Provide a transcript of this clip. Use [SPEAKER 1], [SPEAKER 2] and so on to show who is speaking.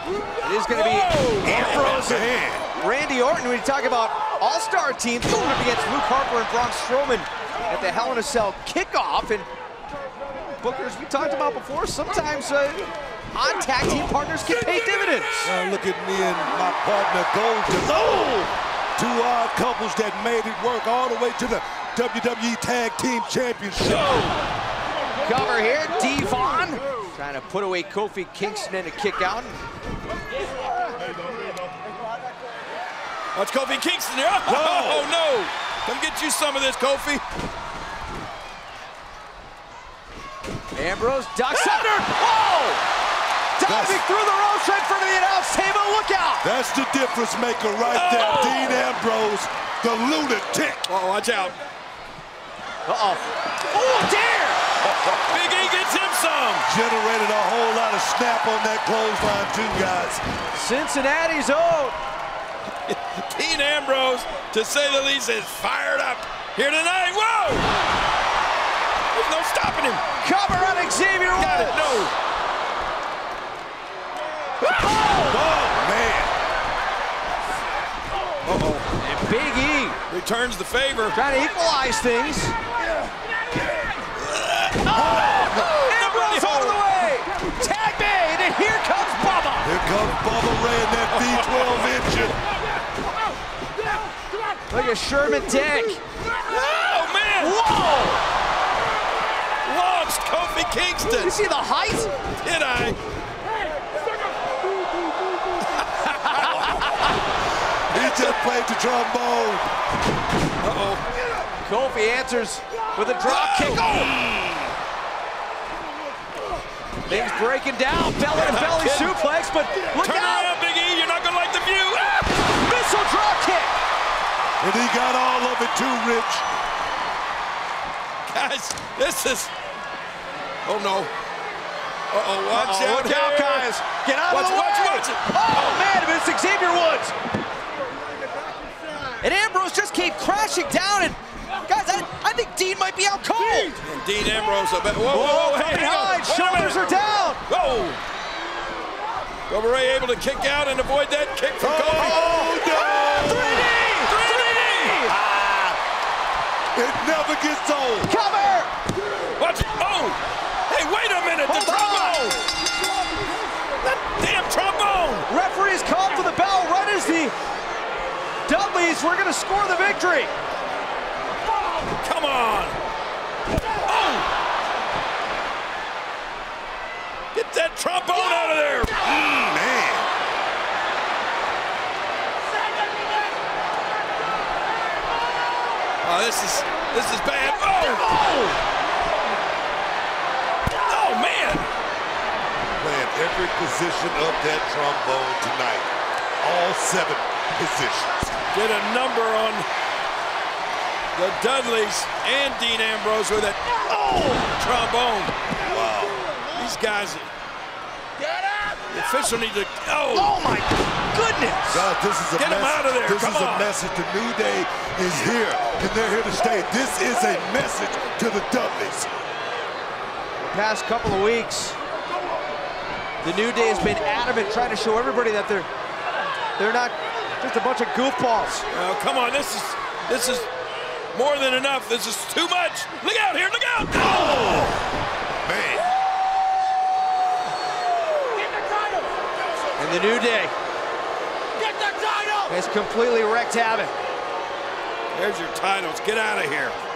[SPEAKER 1] It is going to be Ambrose and Randy Orton. When you talk about all-star teams going up against Luke Harper and Braun Strowman at the Hell in a Cell kickoff. And Bookers, we talked about before, sometimes odd tag team partners can pay dividends.
[SPEAKER 2] Look at me and my partner Gold. Two odd couples that made it work all the way to the WWE Tag Team Championship.
[SPEAKER 1] Cover here, Devon trying to put away Kofi Kingston in a kick out.
[SPEAKER 3] Watch Kofi Kingston here. Oh, no. Come get you some of this, Kofi.
[SPEAKER 1] Ambrose ducks under. Whoa! Diving through the ropes right in front of the announce table. Look out!
[SPEAKER 2] That's the difference maker right there. Dean Ambrose, the lunatic.
[SPEAKER 3] Oh, watch out.
[SPEAKER 1] Uh-oh. Oh, dare!
[SPEAKER 3] Big E gets him some.
[SPEAKER 2] Generated a whole lot of snap on that clothesline too, guys.
[SPEAKER 1] Cincinnati's own.
[SPEAKER 3] Dean Ambrose, to say the least, is fired up here tonight. Whoa! There's no stopping him.
[SPEAKER 1] Cover on Xavier Woods.
[SPEAKER 3] Got it, no.
[SPEAKER 2] Oh, man.
[SPEAKER 1] And Big E
[SPEAKER 3] returns the favor.
[SPEAKER 1] trying to equalize things. Ambrose out of the way. Tag made, and here comes Bubba.
[SPEAKER 2] Here comes Bubba Ray in that V12 engine.
[SPEAKER 1] Look at Sherman Dick.
[SPEAKER 3] Oh, man.
[SPEAKER 1] Whoa!
[SPEAKER 3] Launched Kofi Kingston.
[SPEAKER 1] You see the height?
[SPEAKER 3] Did I?
[SPEAKER 2] He just played the trombone.
[SPEAKER 1] Kofi answers with a drop kick. Things breaking down. Belly to belly suplex, but look
[SPEAKER 3] Turn
[SPEAKER 1] out.
[SPEAKER 3] around, Big E. You're not going to like the view.
[SPEAKER 1] Missile drop kick.
[SPEAKER 2] And he got all of it too, Rich.
[SPEAKER 3] Guys, this is... Oh, no. Watch out,
[SPEAKER 1] Look out, guys. Get out of the way.
[SPEAKER 3] Watch it.
[SPEAKER 1] Oh, man, it's Xavier Woods. And Ambrose just came crashing down. And, guys, I think Dean might be out cold.
[SPEAKER 3] And Dean Ambrose, whoa,
[SPEAKER 1] hey, shoulders are down.
[SPEAKER 3] Whoa. Bubba Ray able to kick out and avoid that kick from Kofi.
[SPEAKER 2] Oh, no.
[SPEAKER 1] 3D.
[SPEAKER 2] It never gets old.
[SPEAKER 1] Cover.
[SPEAKER 3] Watch it. Oh. Hey, wait a minute. The trombone. That damn trombone.
[SPEAKER 1] Referees called for the bell right as the Dudleys were going to score the victory.
[SPEAKER 3] Come on. Oh. Get that trombone out of there.
[SPEAKER 2] Man.
[SPEAKER 3] Oh, this is bad. Oh, man.
[SPEAKER 2] Playing every position of that trombone tonight. All 7 positions.
[SPEAKER 3] Get a number on the Dudleys and Dean Ambrose with that trombone.
[SPEAKER 2] Wow.
[SPEAKER 3] These guys, the official needs to,
[SPEAKER 1] Oh my goodness.
[SPEAKER 2] God, this is a
[SPEAKER 3] Get him out of there.
[SPEAKER 2] This is a message. The New Day is here, and they're here to stay. This is a message to the Dudleys.
[SPEAKER 1] The past couple of weeks, the New Day has been adamant trying to show everybody that they're not just a bunch of goofballs.
[SPEAKER 3] Oh, come on, this is more than enough. This is too much. Look out here, look out! Oh!
[SPEAKER 2] Man.
[SPEAKER 1] And the New Day has completely wreaked havoc.
[SPEAKER 3] There's your titles. Get out of here.